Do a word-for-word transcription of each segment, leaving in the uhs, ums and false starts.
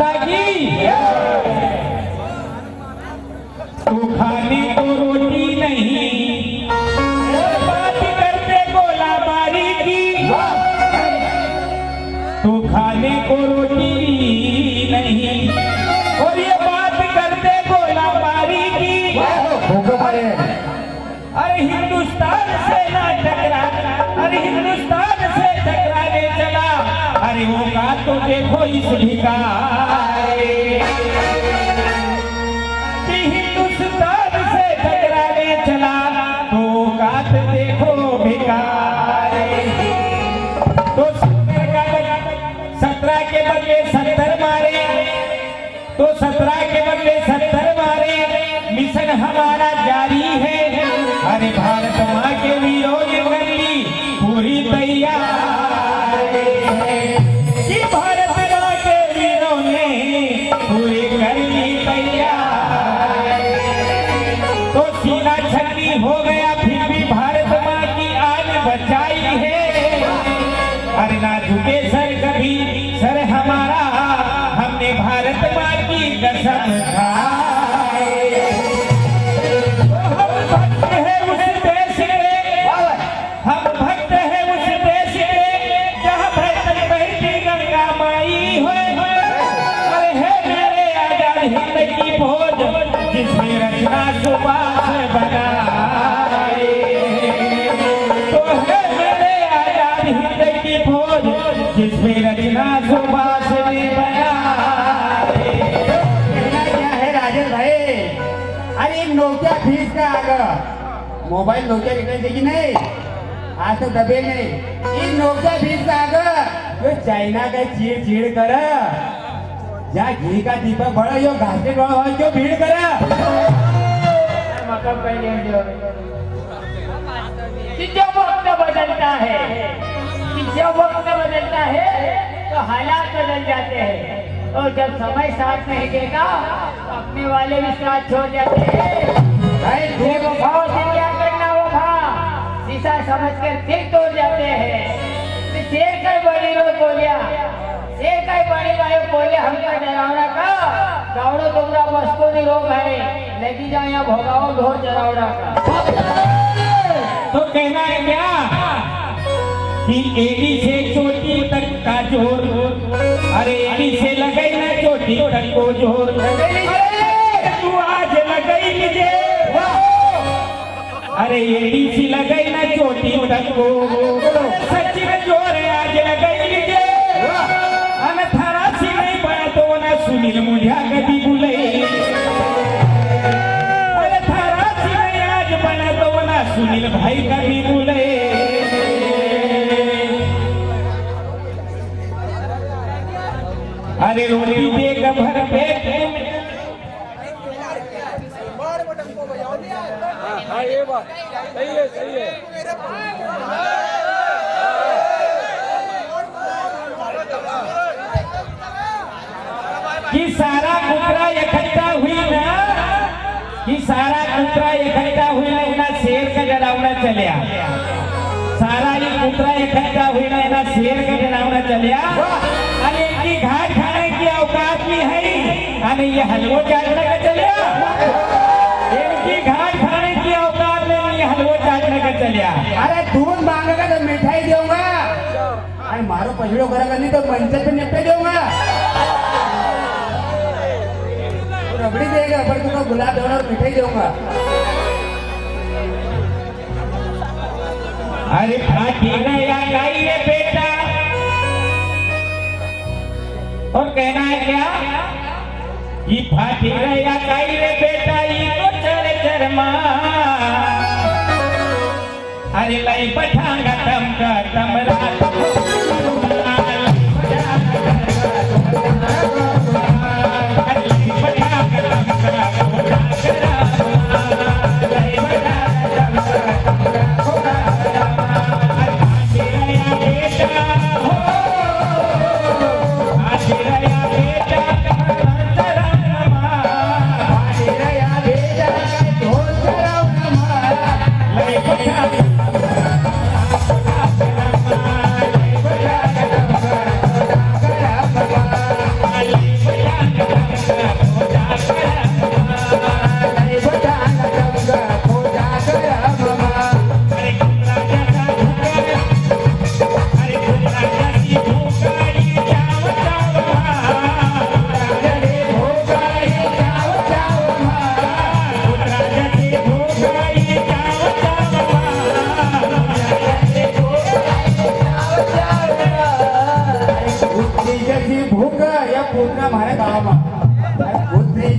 माता की। तू खाने को रोटी नहीं, बात करते गोला बारी की। तू खाने को रोटी नहीं और ये बात करते गोला बारी की। अरे हिंदुस्तान से ना टकरा, अरे हिंदुस्तान से टकराने चला। अरे वो का तो देखो इस भिखारी कि हिंदुस्तान से टकराने चला, तो का तो देखो भिखारी। तो सत्रह के बदले सत्तर मारे, तो सत्रह के बदले सत्तर मारे। मिशन हमारा जारी है। अरे भारत माँ के वीरों ने कर ली पूरी तैयारी है कि भारत माँ के वीरों ने पूरी कर ली तैयारी। तो सीना छलनी हो गया फिर भी भारत माँ की आन बचाई है। अरे ना झुके सर कभी सर हमारा, हमने भारत माँ की कसम खाई। हम भक्त हैं उस देश के, हम भक्त हैं उस देश के जहाँ बहती बहती गंगा माई हो। अरे है मेरे आजाद हिंद की फौज जिसमें रचना सुभाष बनाए। तो है मेरे आजाद हिंद की फौज जिसमें रचना सुभाष ने बनाए। क्या है राजेश भाई? अरे नोकिया फीस का आगे मोबाइल नोकिया बिकने चाहिए नहीं, आज तो दबे नहीं। इस नोकिया फीस का आगे जो चाइना का चीड़ चीड़ कर जा घी का दीपक बड़ा यो घाटे बड़ा क्यों भीड़ कर जब वक्त बदलता है, जब वक्त बदलता है तो हालात बदल जाते हैं। और जब समय साथ नहीं देगा अपने वाले भी साथ छोड़ जाते हैं। भाई फिर वो भाव से क्या करना, वो भाव शीशा समझ कर फिर तोड़ जाते हैं। तो शेर कई बड़ी लोग बोलिया, शेर कई बड़ी भाई बोले हमका डरावना का गावड़ो तुमरा बसको नहीं रोग है लगी जाए यहाँ भोगाओ ढोर चरावड़ा का। तो कहना है क्या कि एड़ी से चोटी तक का जोर, अरे एड़ी से लगाई ना चोटी तक को जोर। तू आज लगाई मुझे, अरे एड़ी से लगाई ना चोटी तक को सच्ची में जोर आज लगाई मुझे। अन थारा सी नहीं बना तो ना सुनील मुझा कभी बुले। अरे थारा सी नहीं आज बना तो ना सुनील भाई कभी बुले। अरे रोटी देख भर पेट कि सारा कुतरा इकट्ठा हुई ना, कि सारा कुतरा इकट्ठा हुई ना ना शेर का डरावना चलिया। सारा ये कुतरा इकट्ठा हुई ना ना शेर का डरावना चलिया। अरे इनकी घाट खाने की औकात भी है, अरे ये हलवो चाटने का चलिया। इनकी घाट खाने की औकात में ये हलवो चाटने का चलिया। अरे दूध मांगेगा तो मिठाई दूंगा, अरे मारो पछड़ो करेगा नहीं तो मंचर पे निपटे दूंगा। रबड़ी देगा पर तुमको गुलाब जामुन और मिठाई दूंगा। अरे फाटी गया गाई रे बेटा, और कहना है क्या कि फाटी गया गाई रे बेटा ये तो चर चरमा। अरे लाई पठांगा तम का तमरा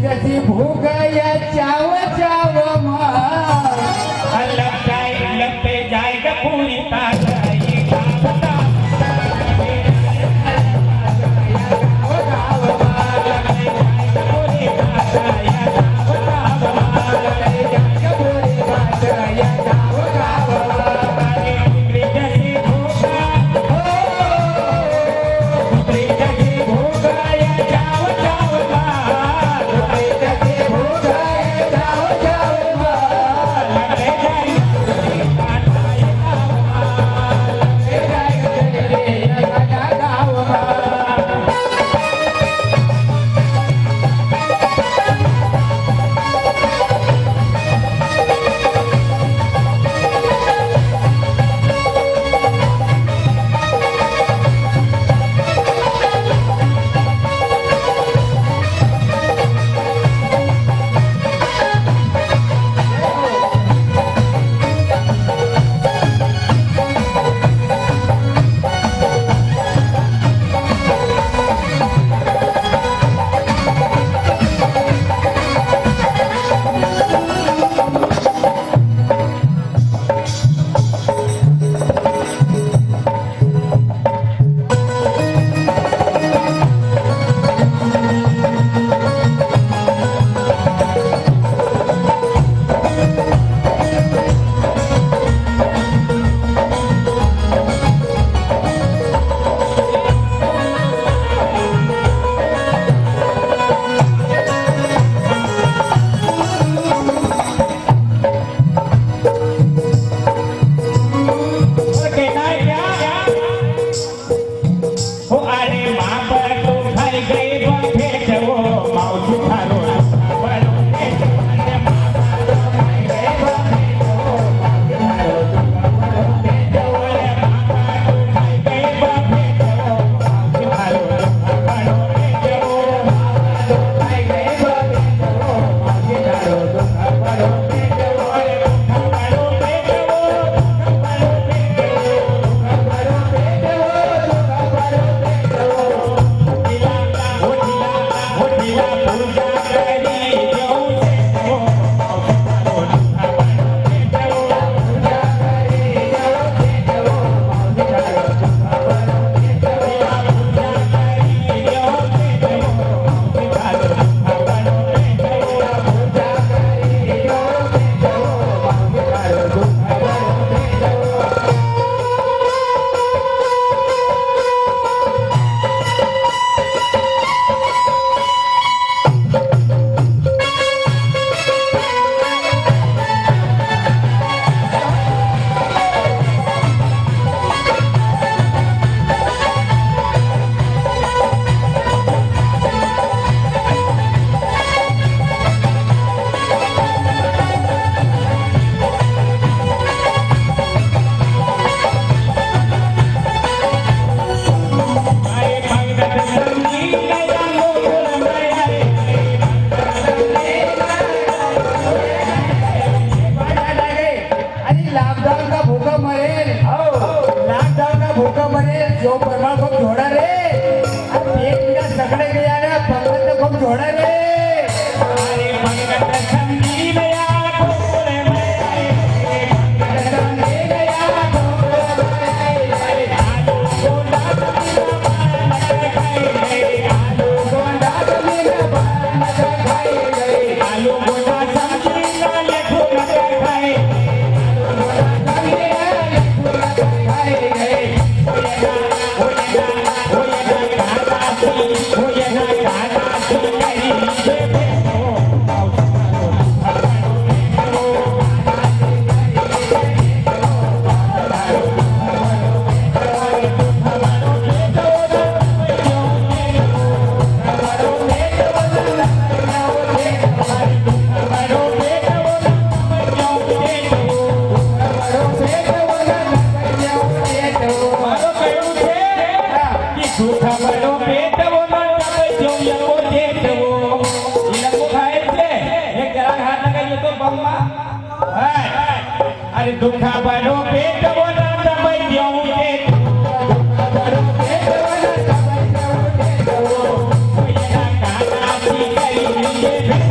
जशी भूक या चाव चाव लग जाए लग पे जाएगा पूरी ताकत जो परमार खूब जोड़ा रे अब एक मिनट सकड़े गया रे पंगत तो खूब जोड़ा रे अरे पंगत संगी गया गोरे में संगी गया गोरे में आलू गोंडा आलू गोंडा आलू गोंडा संगी नाले खूब खाए अरे दुखा बनो पेट बोला दबाई जाऊं दे दुखा बनो पेट बोला दबाई जाऊं दे वो ये ना काना सी करी ये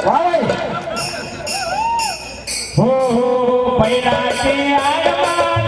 वाह भाई हो हो पैरा के आरमान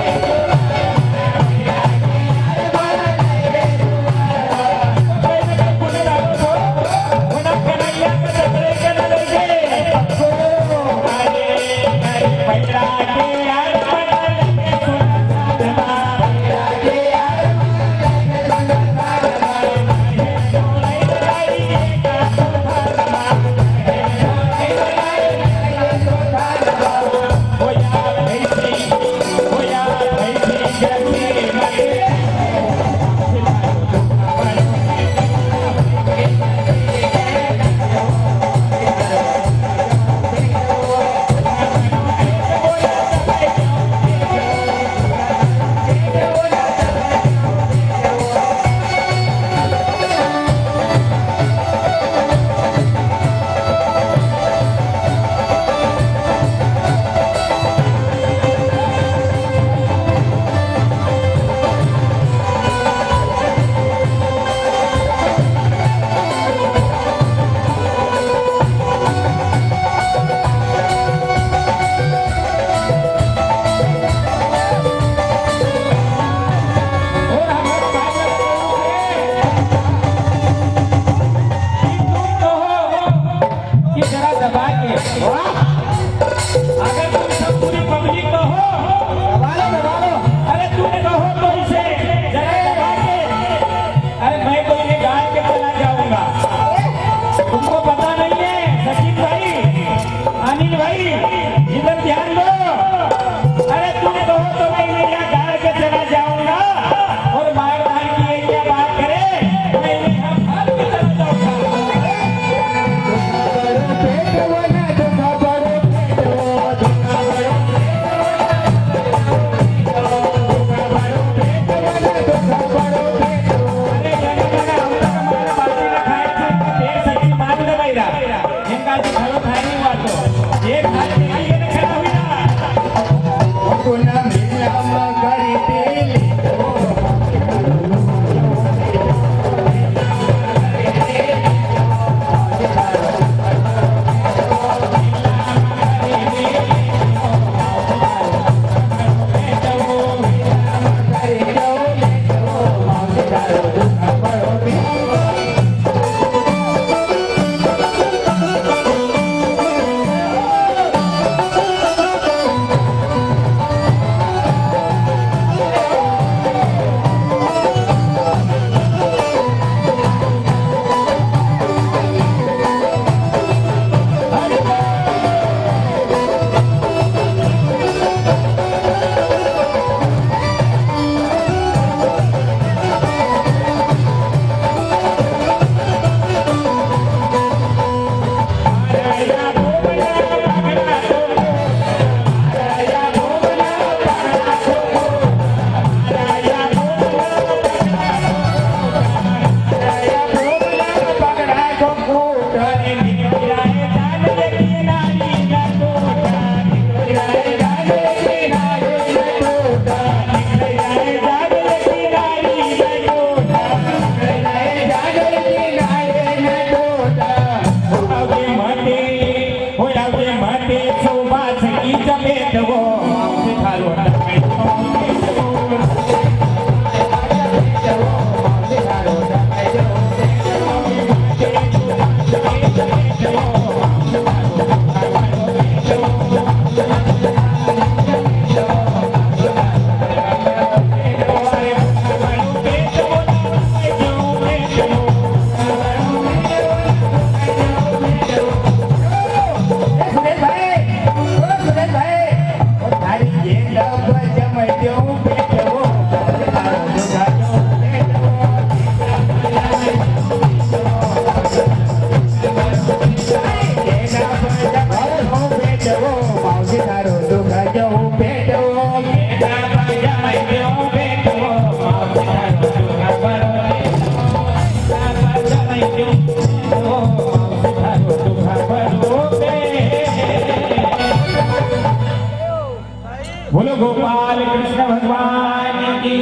बोलो गोपाल कृष्ण भगवान की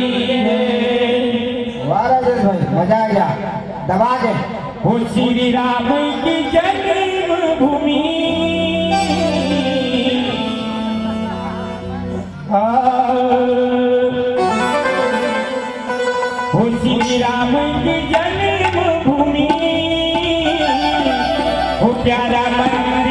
जय। वाह राजेश भाई, मजा आ गया, दबा के। हो श्री राम की जन्म भूमि हो श्री राम की जन्म भूमि हो प्यारा मन